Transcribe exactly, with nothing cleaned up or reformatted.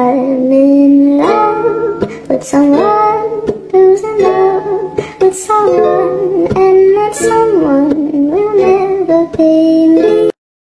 I'm in love with someone who's in love with someone, and that someone will never be